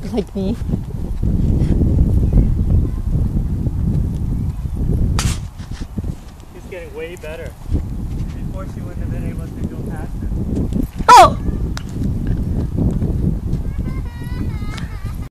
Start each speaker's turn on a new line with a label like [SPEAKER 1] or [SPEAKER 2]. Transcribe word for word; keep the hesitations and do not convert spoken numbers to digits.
[SPEAKER 1] Like me.
[SPEAKER 2] She's getting way better. Before she wouldn't have been able to